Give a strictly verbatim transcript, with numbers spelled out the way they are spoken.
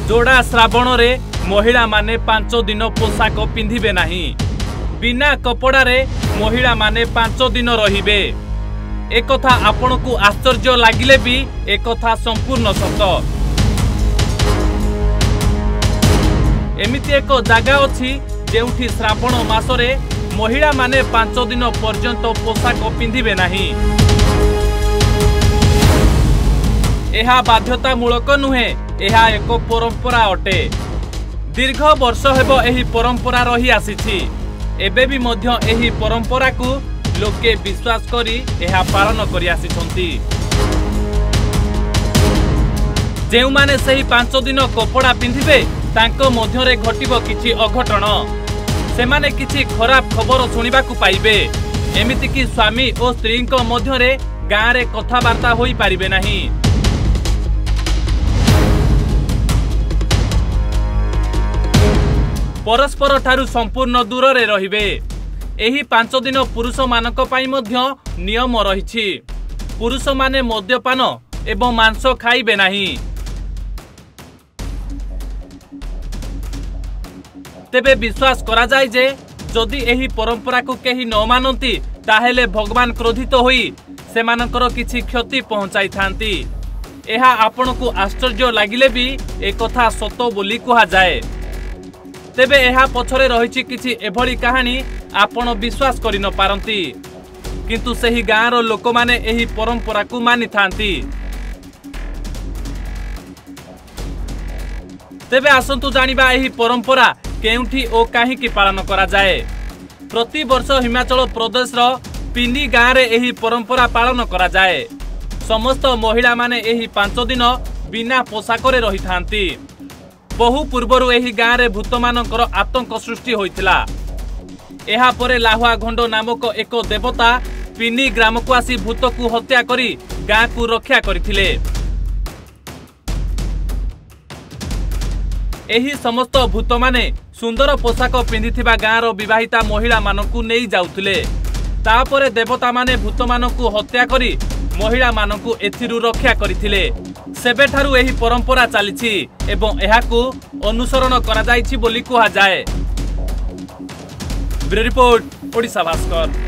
जोड़ा श्रावण रे महिला माने पांच दिन पोशाक पिंधिबे नाही। बिना कपड़ा रे महिला माने पांच दिन रहिबे। एक कथा आपनकु आश्चर्य लागिले भी एक कथा संपूर्ण सत। एमिति एक जगह अछि जेउठी श्रावण मासरे महिला माने पांच दिन पर्यंत पोशाक पिंधिबे नाही। एहा बाध्यतामूलक नुहे, एहा एक परंपरा अटे। दीर्घ वर्ष हेबो एही परंपरा रही आसीछि। एबे भी मध्य एही परंपरा को लोके विश्वास करी एहा पालन करी आसीछंती। जेउ माने सही पांच दिन कपड़ा पिंधिबे तांको मध्यरे घटिबो किछि अघटन। सेमाने किछि खराब खबर सुनिबाकू पाइबे। एमिति कि स्वामी और स्त्री को मध्यरे गाँ रे कथावार्ता होई पारिबे नाही। परस्पर ठारू संपूर्ण दूर रे रहिबे। एही पांच दिन पुरुष मानक पाई मध्य नियम रहिछि। पुरुष माने मद्यपान एवं मांस खाइबे नाही। तेबे विश्वास करा जाय जे जदि एही परंपरा को केही न मानती ताहेले भगवान क्रोधित होई सेमानकर किछि क्षति पहुंचाई थांती। एहा आपनकु आश्चर्य लागिले भी एक कथा सत बोली कहा जाए। तेबे एहा पछरे रहिछि किछि एभली कहानी आपण विश्वास करि न पारंती, किंतु सही गाँर लोक माने एही परंपरा को मानि थांती। तेबे आसंतु जानिबा एही परंपरा केउठी ओ काहीकि पालन करा जाए। प्रति वर्ष हिमाचल प्रदेश रो पिंडी गाँ रे एही परंपरा पालन करा जाए। समस्त महिला माने एही पांच दिन बिना पोशाक रे रही थांती। बहु पूर्वरु एही गाँ रे भूत मानकर आतंक सृष्टि होइतिला। एहा परे लाहुआ घंड नामक एक देवता पिनी ग्राम को आसी भूत को हत्या करी गाँ को रक्षा करथिले। एही समस्त भूत माने सुंदर पोशाक पिंधिथिबा गाँ रो विवाहिता महिला मानकु नेई जाउथिले। तापरे देवता माने भूत मानकु हत्या करी महिला मानकु एथिरु रक्षा करथिले। सेबेठारु एही परंपरा चलीछि एवं एहाकु अनुसरण करा जाइछि बोली कहा जाए। Bureau report, Odisha Bhaskar.